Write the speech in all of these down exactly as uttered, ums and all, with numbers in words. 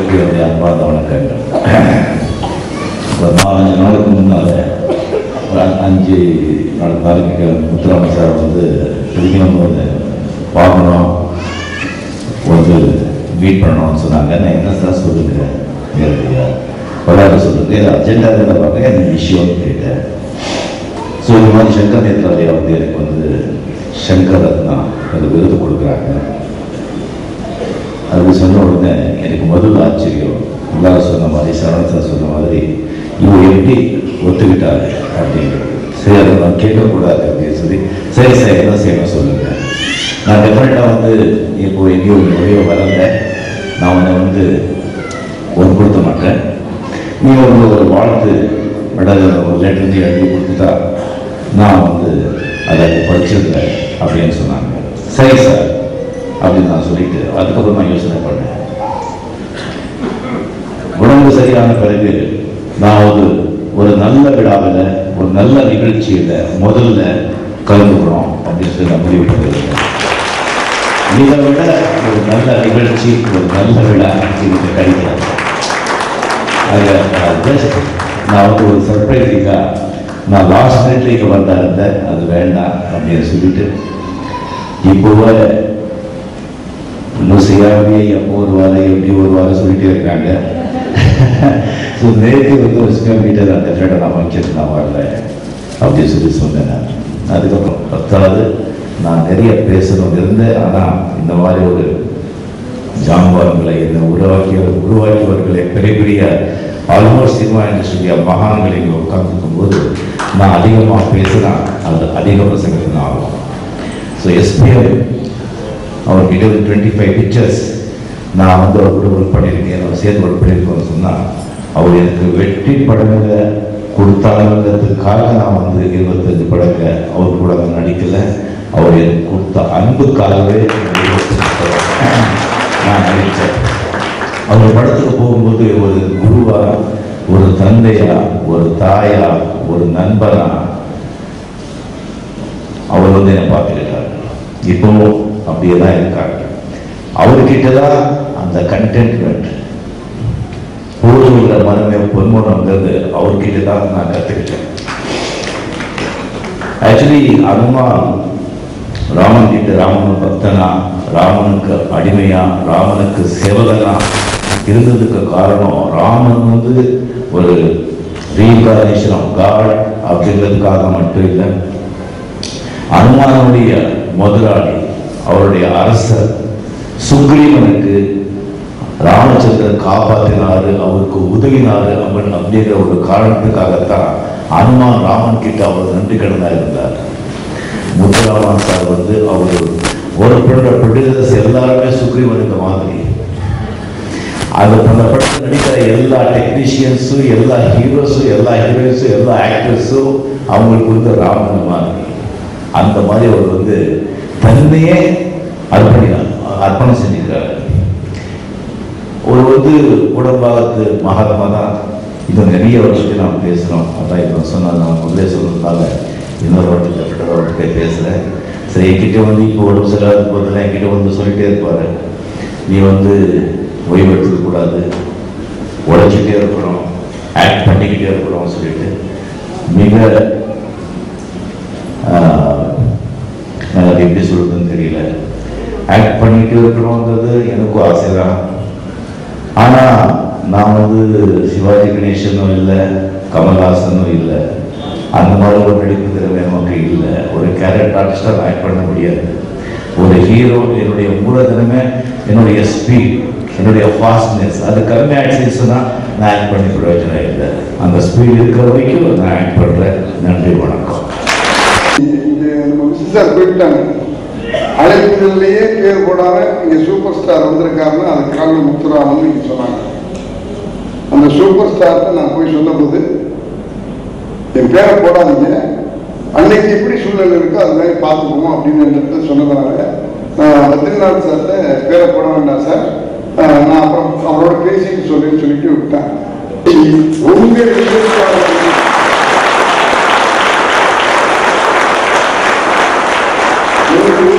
அனைவருக்கும் என்னுடைய அன்பார்ந்த வணக்கங்கள். ஒரு நாலஞ்சு நாளுக்கு முன்னால் ஒரு அஞ்சு நாலு நாளைக்கு முத்துராமன் சார் வந்து திரும்பியும் வந்து பார்க்கணும், வந்து மீட் பண்ணணும்னு சொன்னாங்க. நான் என்ன சார் சொல்லுங்கள் நேரடியாக பரவாயில்ல சொல்லுங்கள், அஜெண்டா என்ன பார்க்க என்ன விஷயம்னு கேட்டேன். ஸோ இந்த மாதிரி சங்கர் நேத்ராலயா வந்து எனக்கு வந்து சங்கர் ரத்னா அந்த விருது கொடுக்குறாங்க. அது சொன்ன உடனே எனக்கு முதல் ஆச்சரியம், எல்லாரும் சொன்ன மாதிரி சரவணன் சார் சொன்ன மாதிரி இவங்க எப்படி ஒத்துக்கிட்டாரு அப்படிங்கிறது. சரி, அதை நான் கேட்கக்கூடாது அப்படின்னு சொல்லி சரி சார் என்ன செய்யணும் சொல்லுங்கள். நான் டெஃபினட்டாக வந்து இப்போ எங்கேயும் ஒரு முறையோ வரல, நான் உன்னை வந்து ஒன்று கொடுத்த மாட்டேன், நீ வந்து ஒரு வாழ்த்து மெடல் ஒரு லெட்டர் எழுதி கொடுத்துட்டா நான் வந்து அதை படிச்சிருந்தேன் அப்படின்னு சொன்னாங்க. சரி சார் அப்படின்னு நான் சொல்லிட்டு அதுக்கப்புறம் நான் யோசனை பண்ணேன். உடம்பு சரியான பிறகு நான் ஒரு ஒரு நல்ல விழாவில் ஒரு நல்ல நிகழ்ச்சியில் முதல்ல கலந்துக்கிறோம் அப்படின்னு சொல்லி நான் முடிவு பண்ணியிருக்கேன். இதை விட ஒரு நல்ல நிகழ்ச்சி ஒரு நல்ல விழா எனக்கு கிடைக்கிறது. அதில் நான் வந்து ஒரு சர்ப்ரைஸிங்காக நான் லாஸ்ட் நைட்ல இங்கே வந்தா இருந்தேன், அது வேண்டாம் அப்படின்னு சொல்லிட்டு இப்போ இன்னும் செய்யாமே எப்போ ஒரு வாரம் எப்படி ஒரு வாரம் சொல்லிட்டே இருக்காங்க. ஸோ நேற்று வந்து ஒரு சின்ன மீட்டர் அந்த ஃப்ரெண்டை நான் வச்சுட்டு நான் வரல அப்படின்னு சொல்லி சொன்னேன். நான் அதுக்கப்புறம் பத்தாவது நான் நிறைய பேசணும் இருந்தேன். ஆனால் இந்த மாதிரி ஒரு ஜாம்பவான்களை இந்த உருவாக்கிய உருவாக்கியவர்களை பெரிய பெரிய ஆல்மோஸ்ட் சினிமா இண்டஸ்ட்ரியா மகான்களை இங்கே உட்காந்துருக்கும் போது நான் அதிகமாக பேசினா அது அதிக பிரசங்கத்தில் ஆகும். ஸோ எஸ்பிஎம் அவர்கிட்ட ஒரு டுவெண்ட்டி ஃபைவ் பிக்சர்ஸ் நான் வந்து அவர் கூட ஒர்க் பண்ணியிருக்கேன், அவர் சேர்த்து ஒர்க் பண்ணியிருக்கோன்னு சொன்னால் அவர் எனக்கு வெற்றி படங்களை கொடுத்தாங்கிறதுக்காக நான் வந்து இருபத்தஞ்சு படங்க அவர் கூட நடிக்கலை, அவர் எனக்கு கொடுத்த அன்புக்காகவே நான் நடித்தேன். அவர் படத்துக்கு போகும்போது ஒரு குருவா, ஒரு தந்தையா, ஒரு தாயா, ஒரு நண்பனா அவர் வந்து என்னை பார்த்துக்கிட்டார். இப்பவும் அப்படியே தான் இருக்காங்க. அவர்கிட்ட தான் அந்த கண்டென்ட்மெண்ட் போதுங்கிற மனமே பொன்மனங்கிறது அவர்கிட்ட தான் நான் கற்றுக்கிட்டேன். ஆக்சுவலி அனுமான் ராமன் கிட்ட ராமன் பக்தனா, ராமனுக்கு அடிமையா, ராமனுக்கு சேவகனா இருந்ததுக்கு காரணம் ராமன் வந்து ஒரு ரீஇன்கார்னேஷன் ஆஃப் காட் அப்படிங்கிறதுக்காக மட்டும் இல்லை, அனுமானுடைய முதலாளி அவருடைய அரசர் சுக்ரீவனுக்கு ராமச்சந்திரன் காப்பாற்றினாரு, அவருக்கு உதவினாரு அப்படின்னு அப்படிங்கிற ஒரு காரணத்துக்காகத்தான் அனுமான் ராமன் கிட்ட அவர் நன்றி கடனா இருந்தார். முத்துராமன் சார் வந்து அவர் ஒரு பண்ற ப்ரொடியூசர்ஸ் எல்லாருமே சுக்ரீவனுக்கு மாதிரி, அது அந்த படத்தில் நடிக்கிற எல்லா டெக்னீஷியன்ஸும் எல்லா ஹீரோஸும் எல்லா ஹீரோயின்ஸும் எல்லா ஆக்டர்ஸும் அவங்களுக்கு வந்து ராமன் மாதிரி. அந்த மாதிரி அவர் வந்து தன்னையே அர்ப்பணிக்கிறார், அர்ப்பணம் செஞ்சிருக்காரு. ஒரு வந்து உடம்பாகத்து மகாத்மா தான். இது நிறைய வருஷத்துக்கு நாம் பேசுகிறோம். அதான் இப்போ சொன்னால் நான் முதலே சொல்றதுனால இன்னொரு வாட்டி வாட்டிக்கே பேசுகிறேன். சரி, என்கிட்ட வந்து இப்போ உடம்பு சரியாத போதில் என்கிட்ட வந்து சொல்லிகிட்டே இருப்பார், நீ வந்து ஓய்வு எடுத்துக்கூடாது, உழைச்சிட்டே இருக்கணும், ஆக்ட் பண்ணிக்கிட்டே இருக்கணும் சொல்லிட்டு மிக நான் அது எப்படி சொல்றதுன்னு தெரியல. ஆக்ட் பண்ணிட்டு இருக்கணும்ன்றது எனக்கும் ஆசை தான். ஆனால் நான் வந்து சிவாஜி கணேசனும் இல்லை, கமல்ஹாசனும் இல்லை, அந்த மாதிரி ஒரு நடிப்பு திறமை நமக்கு இல்லை. ஒரு கேரக்டர் ஆர்டிஸ்டாக ஆக்ட் பண்ண முடியாது. ஒரு ஹீரோ என்னுடைய மூலதனமே என்னுடைய ஸ்பீட், என்னுடைய ஃபாஸ்ட்னஸ், அது கம்மி ஆக்சிடென்ட்ஸ்னா நான் ஆக்ட் பண்ணி பிரயோஜனம் இல்லை. அந்த ஸ்பீட் இருக்கிற வரைக்கும் நான் ஆக்ட் பண்ணுறேன். நன்றி, வணக்கம். போயிட்டாங்க அழைப்புகள்லயே பேர் போடாம இங்க சூப்பர் ஸ்டார் வந்திருக்காருன்னு அது காரணம் முத்துராமன் நீங்க சொன்னாங்க. அந்த சூப்பர் ஸ்டார்ட்ட நான் போய் சொன்ன போது என் பேரை போடாதீங்க, அன்னைக்கு எப்படி சூழல் இருக்கோ அது மாதிரி பார்த்துப்போம் அப்படின்னு சொன்னதுனால நான் பத்ரிநாத் சார்ட்ட பேரை போட வேண்டாம் சார், நான் அப்புறம் அவரோட பேசிட்டு சொல்லின்னு சொல்லிட்டு விட்டேன். உங்க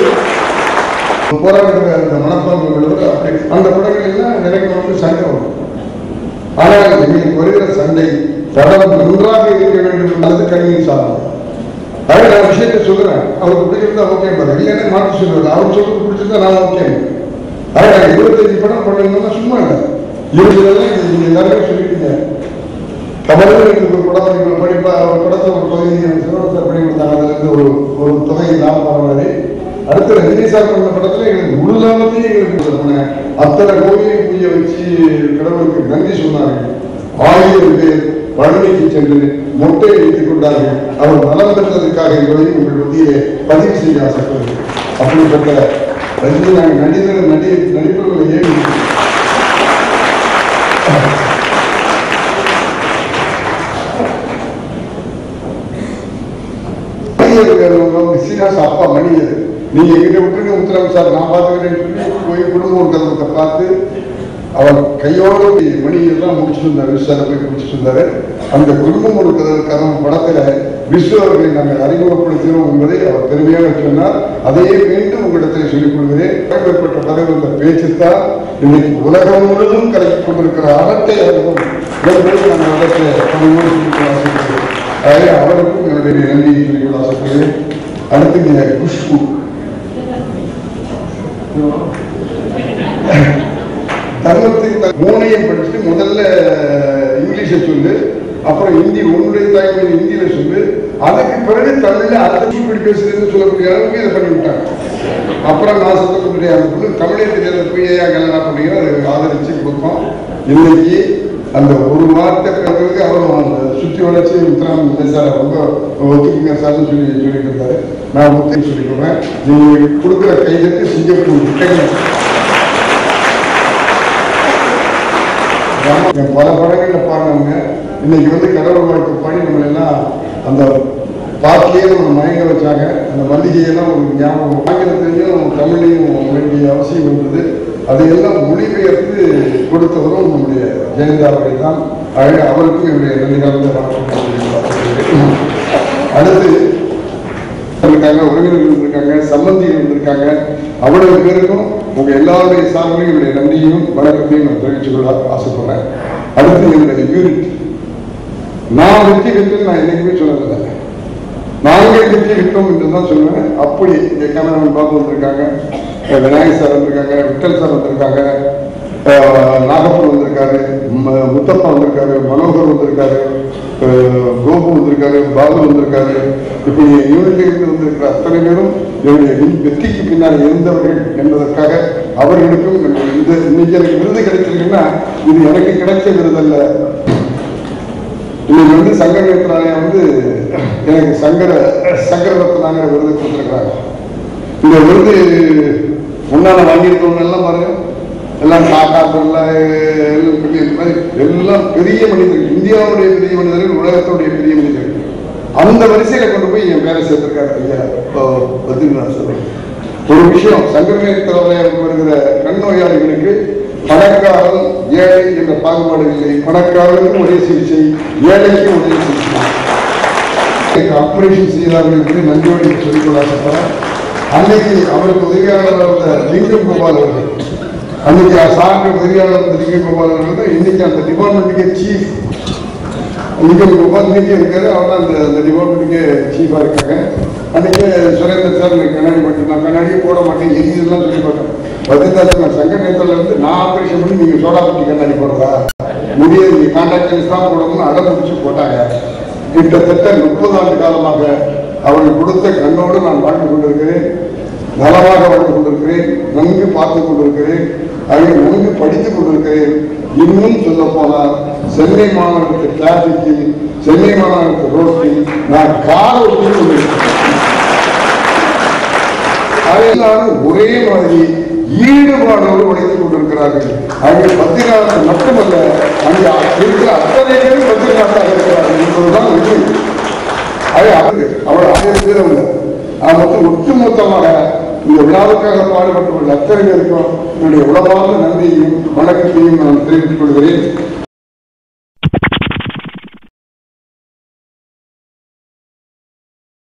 போராடுற அந்த மனப்பான்மைகளோடு அப்படி அந்த படங்கள் எல்லாம் நினைக்க வந்து சண்டை வரும். ஆனால் எங்களுக்கு வருகிற சண்டை படம் நன்றாக இருக்க வேண்டும் என்பது கணினி சாதனம். அதை நான் விஷயத்தை சொல்றேன், அவருக்கு பிடிச்சிருந்தா ஓகே பாரு, இல்லைன்னா மாற்றி சொல்லுவாரு, அவர் சொல்றது பிடிச்சிருந்தா நான் ஓகே. அதை நாங்கள் இருபத்தஞ்சு படம் பண்ணணும்னா சும்மா இல்லை, இருபதுலாம் நீங்க எல்லாருமே சொல்லிட்டீங்க. கமலங்களுக்கு ஒரு படம் படிப்பா ஒரு படத்தை ஒரு பகுதி சிவனத்தை படி கொடுத்தாங்க, அதுல இருந்து ஒரு ஒரு தொகை லாபம் பண்ணாரு. அடுத்த ரஜினி சார் பண்ண படத்துல எங்களுக்கு முழுலாமத்தையும் எங்களுக்கு பண்ணேன். அத்தனை கோவிலையும் பூஜை வச்சு கடவுளுக்கு நன்றி சொன்னார்கள். ஆயிரம் பேர் பழனிக்கு சென்று மொட்டை வைத்துக் கொண்டார்கள். அவர் நலம் பெற்றதற்காக என்பதை உங்கள் மத்தியிலே பதிவு செய்ய ஆசைப்படுகிறேன். அப்படிப்பட்ட ரஜினி நாங்கள் நடிகர் நடி நடிப்பவர்களையே சீனிவாச அப்பா மணியர், நீங்க எங்கிட்ட விட்டுருங்க முத்துராமன் சார், நான் பார்த்துக்கிறேன்னு சொல்லி போய் குடும்ப கதவத்தை பார்த்து அவர் கையோடு மணியெல்லாம் முடிச்சுட்டு இருந்தார். விஸ்வரை போய் முடிச்சுட்டு இருந்தாரு. அந்த குடும்பம் ஒரு கதவு படத்துல விஸ்வர்களை நாங்கள் அறிமுகப்படுத்தினோம் என்பதை அவர் பெருமையாக சொன்னார். அதையே மீண்டும் உங்களிடத்தில் சொல்லிக் கொள்கிறேன். ஏற்பட்ட பதவி அந்த பேச்சுத்தான் இன்னைக்கு உலகம் முழுவதும் கலக்கி கொண்டிருக்கிற அரட்டை அவர்களும் அவருக்கும் என்னுடைய நன்றியை சொல்லிக்கொள்ள ஆசைப்படுகிறேன். அடுத்து குஷ்பு, தர்மத்தின் மூணையும் படிச்சுட்டு முதல்ல இங்கிலீஷை சொல்லு, அப்புறம் ஹிந்தி உன்னுடைய தாய்மொழி ஹிந்தியில சொல்லு, அதுக்கு பிறகு தமிழ்ல அடுத்த இப்படி பேசுறதுன்னு சொல்லக்கூடிய அளவுக்கு இதை பண்ணி விட்டாங்க. அப்புறம் நான் சொல்லக்கூடிய அந்த பொண்ணு தமிழே தெரியாத போய் கல்யாணம் பண்ணீங்க, அதை ஆதரிச்சு கொடுப்போம். இன்னைக்கு அந்த ஒரு வார்த்தை பிறகு அவரும் அந்த சுற்றி வளர்ச்சி உத்தராமன் சார் ரொம்ப ஒத்துக்குங்க சார்னு சொல்லி சொல்லிட்டு இருந்தாரு. நான் ஒத்துக்கு சொல்லிக்கிறேன். நீங்க கொடுக்குற கைதற்கு சிங்கப்பூர் பல படங்கள்ல பாடினவங்க இன்னைக்கு வந்து கடவுள் வாழ்க்கை பாடி நம்ம எல்லாம் அந்த பாட்டிலேயே நம்ம மயங்க வச்சாங்க. அந்த மல்லிகையெல்லாம் ஒரு ஞாபகம் ஆங்கிலத்திலையும் தமிழையும் வேண்டிய அவசியம் இருந்தது. அதையெல்லாம் மொழிபெயர்த்து கொடுத்தவரும் நம்முடைய ஜெயலலிதா அவர்கள் தான். அழகாக அவருக்கும் என்னுடைய நன்றிகாலத்தை வணக்கம். அடுத்து இருக்காங்க, உறவினர்கள் இருந்திருக்காங்க, சம்பந்திகள் இருந்திருக்காங்க. அவ்வளவு பேருக்கும் உங்க எல்லாருடைய சார்பிலும் என்னுடைய நன்றியையும் வணக்கத்தையும் நான் தெரிவித்துக் கொள்ள ஆசைப்படுறேன். அடுத்து என்னுடைய யூனிட், நான் வெற்றி பெற்று நான் என்னைக்குமே சொல்லதில்லை, நாங்கள் வெற்றி விட்டோம் என்று தான் சொல்லுவேன். அப்படி இங்க கேமராமேன் பாபு வந்திருக்காங்க, விநாயகர் சார் வந்திருக்காங்க, விட்டல் சார் வந்திருக்காங்க, நாகப்பன் வந்திருக்காரு, முத்தப்பா வந்திருக்காரு, மனோகர் வந்திருக்காரு, கோபு வந்திருக்காரு, பாபு வந்திருக்காரு. இப்படி யூனிட்ல இருந்து வந்திருக்கிற அத்தனை பேரும் என்னுடைய வெற்றிக்கு பின்னால் இருந்தவர்கள் என்பதற்காக அவர்களுக்கும் இந்த இன்னைக்கு எனக்கு விருது கிடைச்சிருக்குன்னா இது எனக்கு கிடைச்ச விருதல்ல. இன்னைக்கு வந்து சங்கர நேத்ராலயா வந்து எனக்கு சங்கர சங்கர ரத்னாங்கிற விருது கொடுத்துருக்காங்க. இந்த விருது முன்னால வாங்கியிருக்கவங்க எல்லாம் பாருங்க, எல்லாம் காக்காக்கள்ல எல்லாம் பெரிய மனிதர்கள், இந்தியாவுடைய பெரிய மனிதர்கள், உலகத்துடைய பெரிய மனிதர்கள். அந்த வரிசையில கொண்டு போய் என் பேரை சேர்த்திருக்காரு ஐயா பத்ரிநாத் சார். ஒரு விஷயம், சங்கர நேத்ராலயாவுக்கு வருகிற கண் நோயாளிகளுக்கு பணக்காரன் ஏழை என்ற பாகுபாடு இல்லை. பணக்காரனுக்கும் ஒரே சிகிச்சை, ஏழைக்கும் ஒரே சிகிச்சை. ஆபரேஷன் செய்தார்கள் நன்றியோடு சொல்லிக்கொள்ள ஆசைப்படுறேன். அன்னைக்கு அவருக்கு உதவியாளர் இருந்த லிங்கம் கோபால் அவர்கள், அன்னைக்கு சாருக்கு உதவியாளர் இருந்த லிங்கம் கோபால் அவர்கள் தான் இன்னைக்கு அந்த டிபார்ட்மெண்ட்டுக்கே சீஃப். லிங்கம் கோபால் இன்னைக்கு இருக்காரு, அவர் தான் அந்த அந்த டிபார்ட்மெண்ட்டுக்கே சீஃபா இருக்காங்க. அன்னைக்கு சுரேந்தர் சார் கண்ணாடி மட்டும் நான் கண்ணாடியே போட மாட்டேன் எரியுதுலாம் சொல்லி பார்த்தேன். பதினெட்டு நான் சங்க நேரத்தில் இருந்து நான் ஆபரேஷன் பண்ணி நீங்க சோடா பட்டி கண்ணாடி போடுறதா முடியாது, நீங்க கான்டாக்ட் லென்ஸ் தான் போடணும்னு அடம் முடிச்சு போட்டாங்க. கிட்டத்தட்ட முப்பது ஆண்டு காலமாக அவர்கள் கொடுத்த கண்ணோடு நான் வாழ்ந்து கொண்டிருக்கிறேன், நலமாக வாழ்ந்து கொண்டிருக்கிறேன், நன்கு பார்த்து கொண்டிருக்கிறேன், அதை நன்கு படித்துக் கொண்டிருக்கிறேன். இன்னும் சொல்ல போனால் சென்னை மாநகரத்து டிராபிக்கில், சென்னை மாநகரத்து ரோட்டில் நான் கார் ஓட்டி கொண்டிருக்கிறேன். அதையெல்லாம் ஒரே மாதிரி ஈடுபாடோடு உழைத்துக் கொண்டிருக்கிறார்கள். அங்கே பத்ரிநாத் மட்டுமல்ல, அங்கே இருக்கிற அத்தனை பேரும் பத்ரிநாத்தாக இருக்கிறார்கள் என்பதுதான் உண்மை. அவர் ஆயிரம் பேர் அல்ல, மொத்தம் ஒட்டுமொத்தமாக இந்த விழாவுக்காக பாடுபட்டுள்ள அத்தனை பேருக்கும் என்னுடைய உளவார்ந்த நன்றியையும் வணக்கத்தையும் நான் தெரிவித்துக் கொள்கிறேன்.